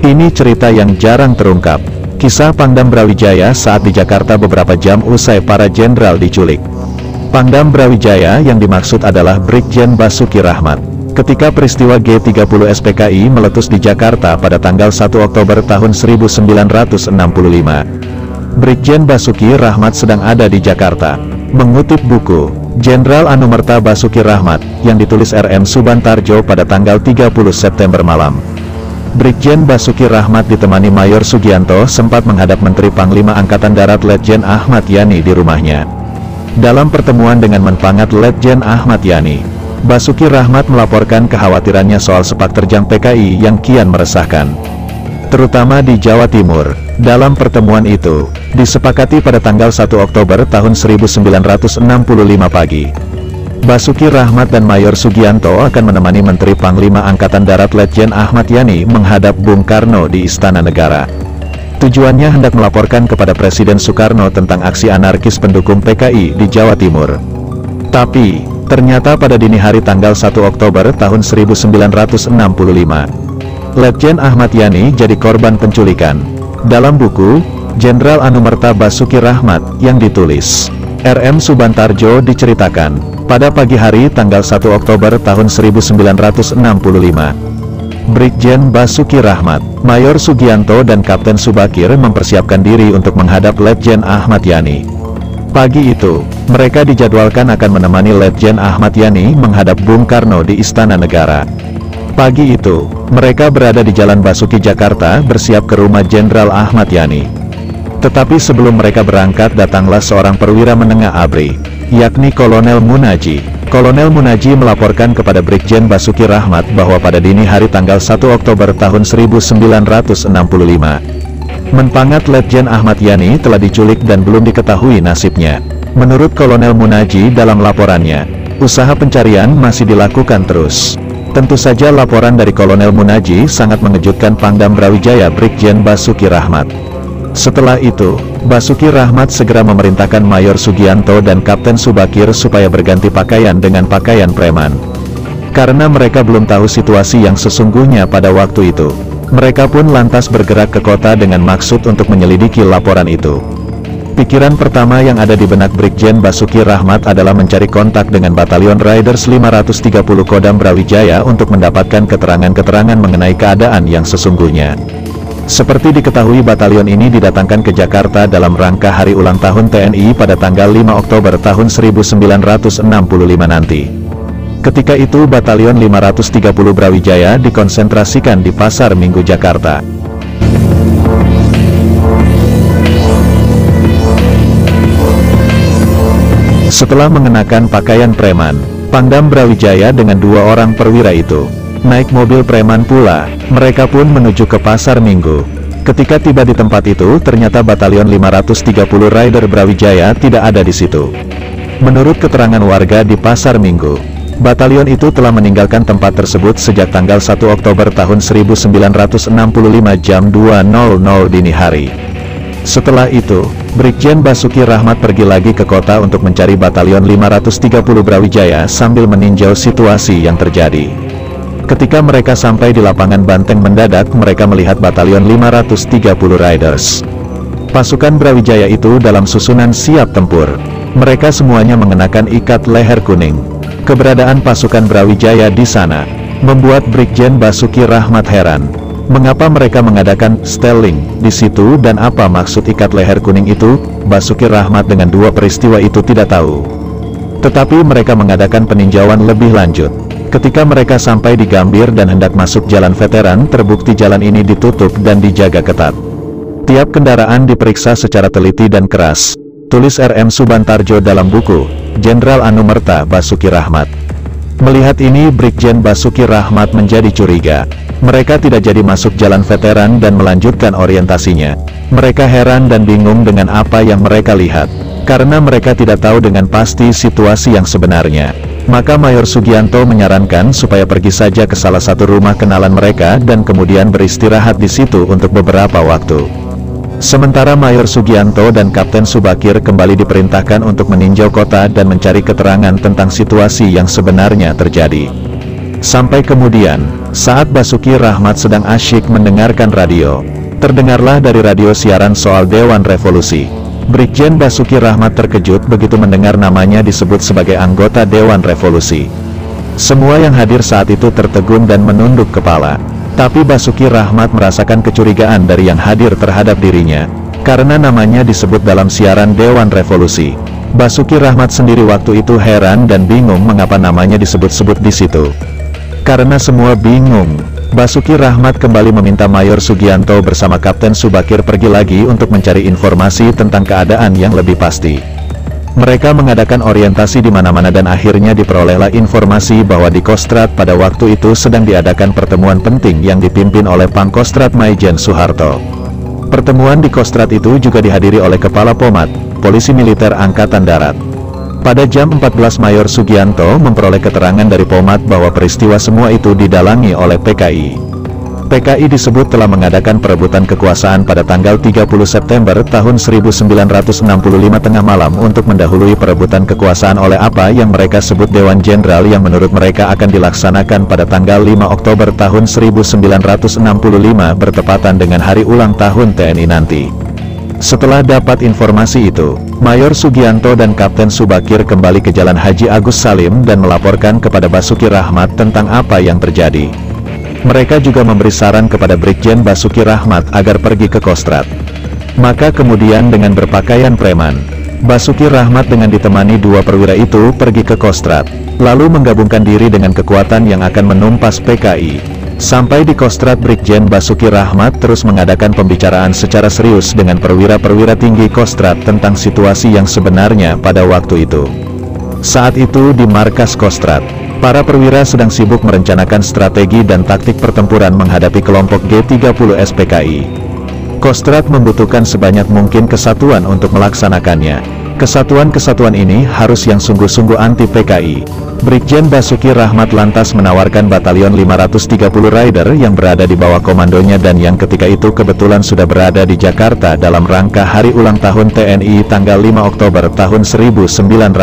Ini cerita yang jarang terungkap. Kisah Pangdam Brawijaya saat di Jakarta beberapa jam usai para jenderal diculik. Pangdam Brawijaya yang dimaksud adalah Brigjen Basuki Rahmat. Ketika peristiwa G30 SPKI meletus di Jakarta pada tanggal 1 Oktober tahun 1965. Brigjen Basuki Rahmat sedang ada di Jakarta. Mengutip buku Jenderal Anumerta Basuki Rahmat yang ditulis RM Subantarjo pada tanggal 30 September malam. Brigjen Basuki Rahmat ditemani Mayor Sugianto sempat menghadap Menteri Panglima Angkatan Darat Letjen Ahmad Yani di rumahnya. Dalam pertemuan dengan Menpangat Letjen Ahmad Yani, Basuki Rahmat melaporkan kekhawatirannya soal sepak terjang PKI yang kian meresahkan, terutama di Jawa Timur. Dalam pertemuan itu, disepakati pada tanggal 1 Oktober tahun 1965 pagi, Basuki Rahmat dan Mayor Sugianto akan menemani Menteri Panglima Angkatan Darat Letjen Ahmad Yani menghadap Bung Karno di Istana Negara. Tujuannya hendak melaporkan kepada Presiden Soekarno tentang aksi anarkis pendukung PKI di Jawa Timur. Tapi, ternyata pada dini hari tanggal 1 Oktober tahun 1965, Letjen Ahmad Yani jadi korban penculikan. Dalam buku Jenderal Anumerta Basuki Rahmat yang ditulis RM Subantarjo diceritakan, pada pagi hari tanggal 1 Oktober tahun 1965, Brigjen Basuki Rahmat, Mayor Sugianto dan Kapten Subakir mempersiapkan diri untuk menghadap Letjen Ahmad Yani. Pagi itu, mereka dijadwalkan akan menemani Letjen Ahmad Yani menghadap Bung Karno di Istana Negara. Pagi itu, mereka berada di Jalan Basuki Jakarta bersiap ke rumah Jenderal Ahmad Yani. Tetapi sebelum mereka berangkat datanglah seorang perwira menengah ABRI, yakni Kolonel Munaji. Kolonel Munaji melaporkan kepada Brigjen Basuki Rahmat bahwa pada dini hari tanggal 1 Oktober tahun 1965, Menpangat Letjen Ahmad Yani telah diculik dan belum diketahui nasibnya. Menurut Kolonel Munaji dalam laporannya, usaha pencarian masih dilakukan terus. Tentu saja laporan dari Kolonel Munaji sangat mengejutkan Pangdam Brawijaya Brigjen Basuki Rahmat. Setelah itu, Basuki Rahmat segera memerintahkan Mayor Sugianto dan Kapten Subakir supaya berganti pakaian dengan pakaian preman. Karena mereka belum tahu situasi yang sesungguhnya pada waktu itu, mereka pun lantas bergerak ke kota dengan maksud untuk menyelidiki laporan itu. Pikiran pertama yang ada di benak Brigjen Basuki Rahmat adalah mencari kontak dengan Batalion Riders 530 Kodam Brawijaya untuk mendapatkan keterangan-keterangan mengenai keadaan yang sesungguhnya. Seperti diketahui, batalion ini didatangkan ke Jakarta dalam rangka hari ulang tahun TNI pada tanggal 5 Oktober tahun 1965 nanti. Ketika itu Batalion 530 Brawijaya dikonsentrasikan di Pasar Minggu Jakarta. Setelah mengenakan pakaian preman, Pangdam Brawijaya dengan dua orang perwira itu naik mobil preman pula. Mereka pun menuju ke Pasar Minggu. Ketika tiba di tempat itu, ternyata Batalion 530 Rider Brawijaya tidak ada di situ. Menurut keterangan warga di Pasar Minggu, batalion itu telah meninggalkan tempat tersebut sejak tanggal 1 Oktober tahun 1965 jam 2.00 dini hari. Setelah itu, Brigjen Basuki Rahmat pergi lagi ke kota untuk mencari Batalion 530 Brawijaya sambil meninjau situasi yang terjadi. Ketika mereka sampai di lapangan banteng, mendadak mereka melihat Batalion 530 Riders. Pasukan Brawijaya itu dalam susunan siap tempur. Mereka semuanya mengenakan ikat leher kuning. Keberadaan pasukan Brawijaya di sana membuat Brigjen Basuki Rahmat heran. Mengapa mereka mengadakan stelling di situ dan apa maksud ikat leher kuning itu? Basuki Rahmat dengan dua peristiwa itu tidak tahu. Tetapi mereka mengadakan peninjauan lebih lanjut. Ketika mereka sampai di Gambir dan hendak masuk jalan veteran, terbukti jalan ini ditutup dan dijaga ketat. Tiap kendaraan diperiksa secara teliti dan keras, tulis RM Subantarjo dalam buku Jenderal Anumerta Basuki Rahmat. Melihat ini, Brigjen Basuki Rahmat menjadi curiga. Mereka tidak jadi masuk jalan veteran dan melanjutkan orientasinya. Mereka heran dan bingung dengan apa yang mereka lihat, karena mereka tidak tahu dengan pasti situasi yang sebenarnya. Maka Mayor Sugianto menyarankan supaya pergi saja ke salah satu rumah kenalan mereka dan kemudian beristirahat di situ untuk beberapa waktu. Sementara Mayor Sugianto dan Kapten Subakir kembali diperintahkan untuk meninjau kota dan mencari keterangan tentang situasi yang sebenarnya terjadi. Sampai kemudian, saat Basuki Rahmat sedang asyik mendengarkan radio, terdengarlah dari radio siaran soal Dewan Revolusi. Brigjen Basuki Rahmat terkejut begitu mendengar namanya disebut sebagai anggota Dewan Revolusi. Semua yang hadir saat itu tertegun dan menunduk kepala. Tapi Basuki Rahmat merasakan kecurigaan dari yang hadir terhadap dirinya, karena namanya disebut dalam siaran Dewan Revolusi. Basuki Rahmat sendiri waktu itu heran dan bingung mengapa namanya disebut-sebut di situ. Karena semua bingung, Basuki Rahmat kembali meminta Mayor Sugianto bersama Kapten Subakir pergi lagi untuk mencari informasi tentang keadaan yang lebih pasti. Mereka mengadakan orientasi di mana-mana dan akhirnya diperolehlah informasi bahwa di Kostrad pada waktu itu sedang diadakan pertemuan penting yang dipimpin oleh Pangkostrat Maijen Soeharto. Pertemuan di Kostrad itu juga dihadiri oleh Kepala Pomad, Polisi Militer Angkatan Darat. Pada jam 14 Mayor Sugianto memperoleh keterangan dari Pomad bahwa peristiwa semua itu didalangi oleh PKI. PKI disebut telah mengadakan perebutan kekuasaan pada tanggal 30 September tahun 1965 tengah malam untuk mendahului perebutan kekuasaan oleh apa yang mereka sebut Dewan Jenderal yang menurut mereka akan dilaksanakan pada tanggal 5 Oktober tahun 1965 bertepatan dengan hari ulang tahun TNI nanti. Setelah dapat informasi itu, Mayor Sugianto dan Kapten Subakir kembali ke Jalan Haji Agus Salim dan melaporkan kepada Basuki Rahmat tentang apa yang terjadi. Mereka juga memberi saran kepada Brigjen Basuki Rahmat agar pergi ke Kostrad. Maka kemudian dengan berpakaian preman, Basuki Rahmat dengan ditemani dua perwira itu pergi ke Kostrad, lalu menggabungkan diri dengan kekuatan yang akan menumpas PKI. Sampai di Kostrad, Brigjen Basuki Rahmat terus mengadakan pembicaraan secara serius dengan perwira-perwira tinggi Kostrad tentang situasi yang sebenarnya pada waktu itu. Saat itu di markas Kostrad, para perwira sedang sibuk merencanakan strategi dan taktik pertempuran menghadapi kelompok G30 SPKI. Kostrad membutuhkan sebanyak mungkin kesatuan untuk melaksanakannya. Kesatuan-kesatuan ini harus yang sungguh-sungguh anti PKI. Brigjen Basuki Rahmat lantas menawarkan Batalion 530 Rider yang berada di bawah komandonya dan yang ketika itu kebetulan sudah berada di Jakarta dalam rangka hari ulang tahun TNI tanggal 5 Oktober tahun 1965.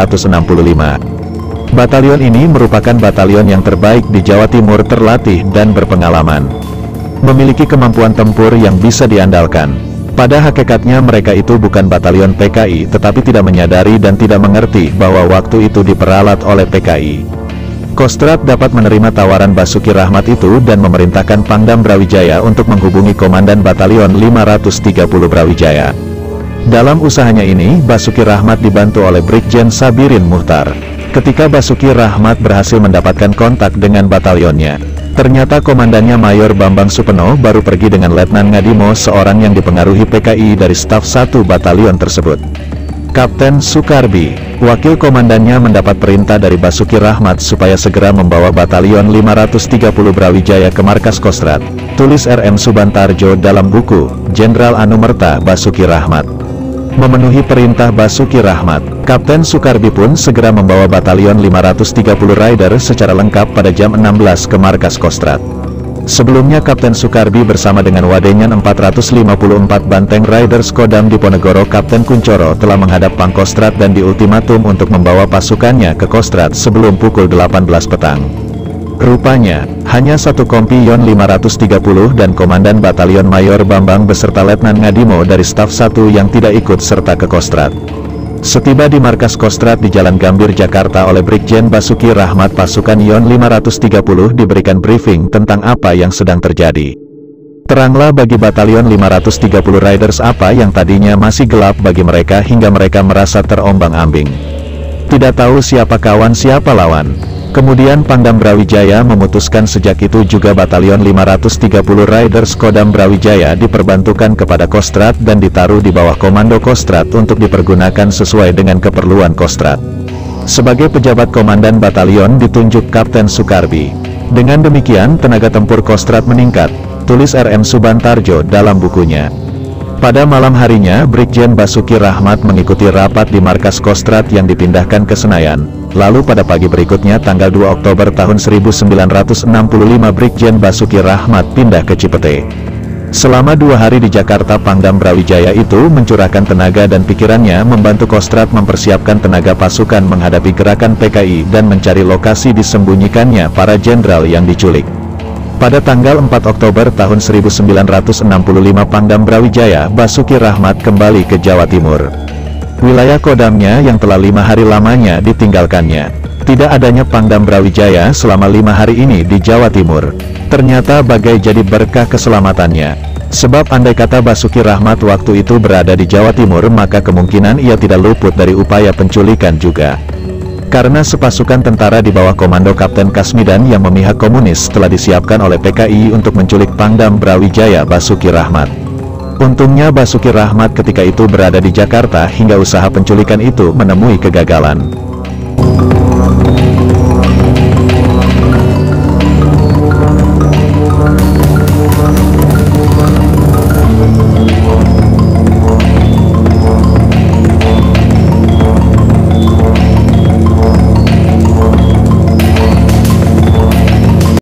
Batalion ini merupakan batalion yang terbaik di Jawa Timur, terlatih dan berpengalaman. Memiliki kemampuan tempur yang bisa diandalkan. Pada hakikatnya mereka itu bukan batalion PKI tetapi tidak menyadari dan tidak mengerti bahwa waktu itu diperalat oleh PKI. Kostrad dapat menerima tawaran Basuki Rahmat itu dan memerintahkan Pangdam Brawijaya untuk menghubungi Komandan Batalion 530 Brawijaya. Dalam usahanya ini, Basuki Rahmat dibantu oleh Brigjen Sabirin Muhtar. Ketika Basuki Rahmat berhasil mendapatkan kontak dengan batalionnya, ternyata komandannya Mayor Bambang Supeno baru pergi dengan Letnan Ngadimo, seorang yang dipengaruhi PKI dari staf 1 batalion tersebut. Kapten Sukarbi, wakil komandannya, mendapat perintah dari Basuki Rahmat supaya segera membawa Batalion 530 Brawijaya ke markas Kostrad. Tulis RM Subantarjo dalam buku Jenderal Anumerta Basuki Rahmat. Memenuhi perintah Basuki Rahmat, Kapten Sukarbi pun segera membawa Batalion 530 Rider secara lengkap pada jam 16 ke markas Kostrad. Sebelumnya Kapten Sukarbi bersama dengan Wadenyan 454 Banteng Riders Kodam Diponegoro Kapten Kuncoro telah menghadap Pangkostrat dan diultimatum untuk membawa pasukannya ke Kostrad sebelum pukul 18 petang. Rupanya, hanya satu kompi Yon 530 dan Komandan Batalion Mayor Bambang beserta Letnan Ngadimo dari staf 1 yang tidak ikut serta ke Kostrad. Setiba di markas Kostrad di Jalan Gambir, Jakarta oleh Brigjen Basuki Rahmat, pasukan Yon 530 diberikan briefing tentang apa yang sedang terjadi. Teranglah bagi Batalion 530 Riders apa yang tadinya masih gelap bagi mereka hingga mereka merasa terombang-ambing. Tidak tahu siapa kawan siapa lawan. Kemudian Pangdam Brawijaya memutuskan sejak itu juga Batalion 530 Riders Kodam Brawijaya diperbantukan kepada Kostrad dan ditaruh di bawah komando Kostrad untuk dipergunakan sesuai dengan keperluan Kostrad. Sebagai pejabat komandan batalion ditunjuk Kapten Sukarbi. Dengan demikian tenaga tempur Kostrad meningkat, tulis RM Subantarjo dalam bukunya. Pada malam harinya Brigjen Basuki Rahmat mengikuti rapat di markas Kostrad yang dipindahkan ke Senayan. Lalu pada pagi berikutnya tanggal 2 Oktober tahun 1965 Brigjen Basuki Rahmat pindah ke Cipete. Selama 2 hari di Jakarta, Pangdam Brawijaya itu mencurahkan tenaga dan pikirannya membantu Kostrad mempersiapkan tenaga pasukan menghadapi gerakan PKI dan mencari lokasi disembunyikannya para jenderal yang diculik. Pada tanggal 4 Oktober tahun 1965 Pangdam Brawijaya Basuki Rahmat kembali ke Jawa Timur. Wilayah kodamnya yang telah 5 hari lamanya ditinggalkannya. Tidak adanya Pangdam Brawijaya selama 5 hari ini di Jawa Timur ternyata bagai jadi berkah keselamatannya. Sebab andai kata Basuki Rahmat waktu itu berada di Jawa Timur, maka kemungkinan ia tidak luput dari upaya penculikan juga. Karena sepasukan tentara di bawah komando Kapten Kasmidan yang memihak komunis telah disiapkan oleh PKI untuk menculik Pangdam Brawijaya Basuki Rahmat. Untungnya Basuki Rahmat ketika itu berada di Jakarta hingga usaha penculikan itu menemui kegagalan.